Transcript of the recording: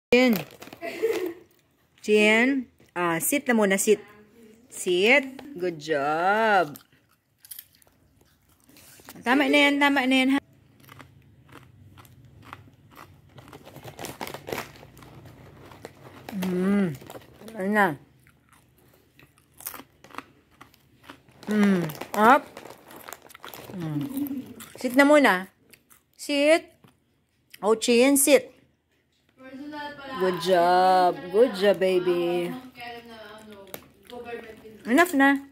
Chin. Chin. Sit na muna, sit. Sit. Good job. Tama na yan, tama na yan. Ano na? Up. Sit na muna. Sit. Owchin, sit. Good job. Good job, baby. Enough na.